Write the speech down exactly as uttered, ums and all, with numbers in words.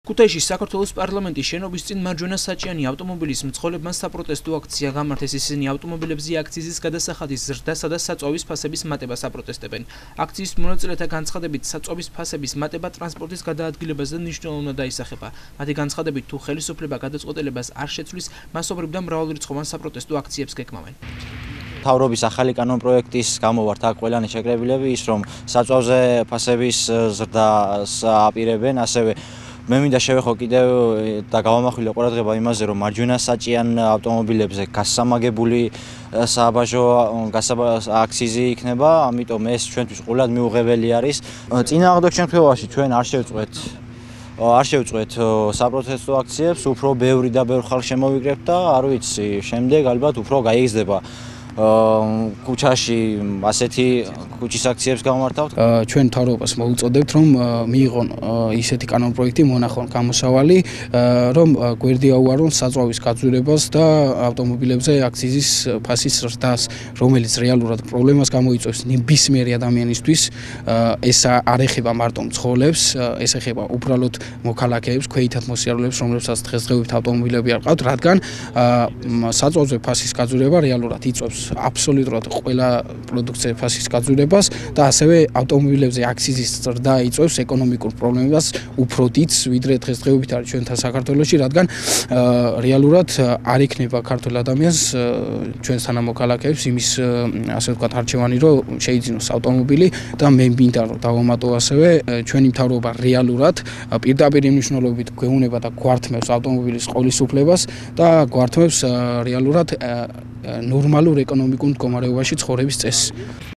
ქუთაისში საქართველოს პარლამენტის შენობის წინ მარჯვენა საჭიანი ავტომობილის მძღოლებმა საპროტესტო აქცია გამართეს. ისინი ავტომობილებზე აქციზის გადასახადის ზრდასა და საწვავის ფასების მატებას აპროტესტებენ. აქციის მონაწილეთა განცხადებით, საწვავის ფასების მატება ტრანსპორტის გადაადგილებაზე მნიშვნელოვნად დაისახება. მათი განცხადებით, თუ ხელისუფლება გადაწყვეტილებას არ შეცვლის, მასობრივ და მრავალრიცხოვან საპროტესტო აქციებს გეკმავენ. მთავრობის ახალი კანონპროექტის გამო ვართ აქ ყველანი შეკრებილები, ის რომ საწვავზე ფასების ზრდას აპირებენ, ასევე მე მინდა შევეხო კიდევ და გავამახვილო ყურადღება იმაზე, რომ მარჯვენა საჭიან ავტომობილებზე გასამაგებული სააბაჟო აქციზი იქნება, ამიტომ ეს ჩვენთვის ყურად მიუღებელი არის. წინააღმდეგ შემთხვევაში ჩვენ არ შევწყვეთ არ შევწყვეთ საპროტესტო აქციებს, უფრო ბევრი და ბევრი ხალხი შემოვიკრებთ და არ ვიცი, შემდეგ ალბათ უფრო გაიგრძდება ქუჩაში ასეთი ქუჩის აქციებს გამართავთ. ჩვენ მთავრობას მოუწოდებთ, რომ მიიღონ ისეთი კანონპროექტი, მონახონ გამოსავალი, რომ გვერდი აუარონ საწვავის გაძვირებას და ავტომობილებზე აქციზის ფასის ზრდას, რომელიც რეალურად პრობლემას გამოიწვევს ნებისმიერი ადამიანისთვის. ეს არ ეხება მარტო მძღოლებს, ეს ეხება უბრალოდ მოქალაქეებს, ქვეითად მოსიარულეებს, რომლებსაც დღესდღეობით ავტომობილები არ ყავთ, რადგან საწვავზე ფასის გაძვირება რეალურად იწვევს აბსოლუტურად ყველა პროდუქციის ფასის გაძვირებას და ასევე ავტომობილებზე აქციზის ზრდა იწვევს ეკონომიკურ პრობლემას უფრო დიდს, ვიდრე დღესდღეობით არის ჩვენთან საქართველოში, რადგან რეალურად არ იქნება ქართულ ადამიანს ჩვენს თანამოქალაქეებს იმის ასე ვთქვათ არჩევანი, რომ შეიძინოს ავტომობილი და მე მინდა რომ დავამატო ასევე ჩვენი მთავრობა რეალურად პირდაპირ მნიშვნელობით გვეუბნება და გვართმევს ავტომობილის ყოლისუფლებას და გვართმევს რეალურად ნორმალურ ეკონომიკურ მდგომარეობაში ცხოვრების წესს.